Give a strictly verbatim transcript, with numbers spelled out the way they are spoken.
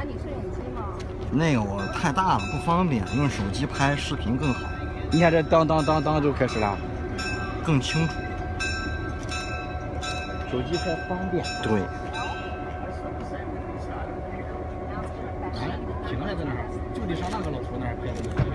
拿你摄影机吗？ 那个我太大了不方便，用手机拍视频更好。 你看这当当当当就开始了， 更清楚。 手机拍方便。 对。 哎，停还在那儿，就得上那个老头那儿拍的。